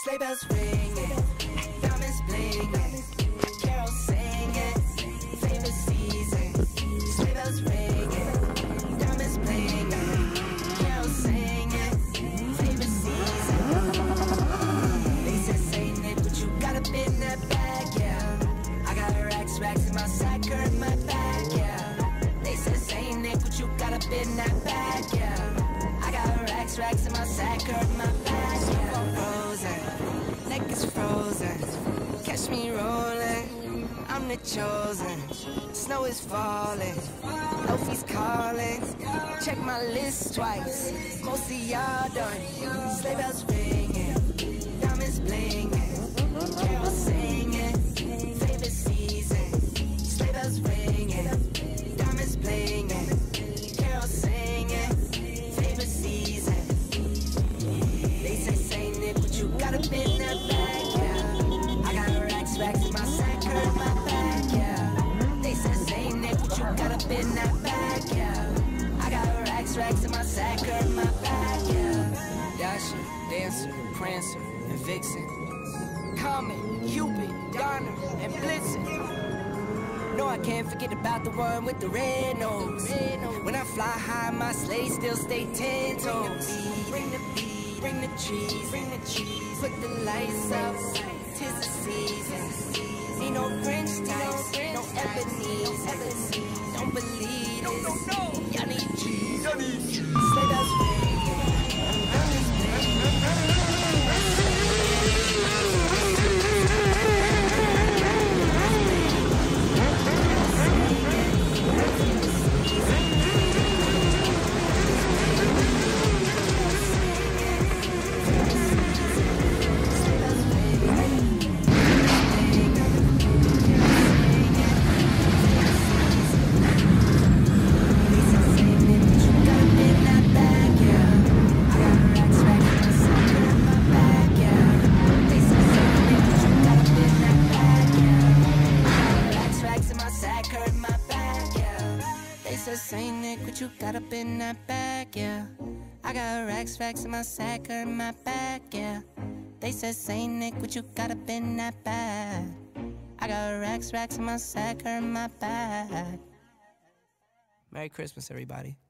Sleigh bells ringing, diamonds blinging, carols singing, favorite season. Sleigh bells ringing, diamonds blinging, carols singing, favorite season. They said Saint Nick, but you got up in that bag, yeah. I got racks in my sack or in my bag, yeah. They said Saint Nick, but you got up in that bag, yeah. I got racks in my sack or in my bag, yeah. Neck is frozen, catch me rolling, I'm the chosen. Snow is falling, Lofi's calling. Check my list twice, most of y'all done. Sleigh bells ringing, diamonds blinging, carols singing, favorite season. Sleigh bells ringing, diamonds blinging, carols singing, favorite season. They say Saint Nick, but you got up in that bag, yeah. I got racks in my sack or in my bag, yeah. They said Saint Nick, but you got up in that bag, yeah. I got racks in my sack or in my bag, yeah. Dasher, Dancer, Prancer, and Vixen, Comet, Cupid, Donner, and Blitzen. No, I can't forget about the one with the red nose. When I fly high, my sleigh still stay 10 toes. Bring the beat, bring the cheese, put the lights up, 'tis the season. Ain't no Grinch types, no Ebenezer. Don't believe this, y'all need cheese. Sleigh bells ringing, diamonds Saint Nick, what you got up in that bag, yeah. I got racks in my sack or in my bag, yeah. They said Saint Nick, what you got up in that bag. I got racks in my sack or in my bag. Merry Christmas, everybody.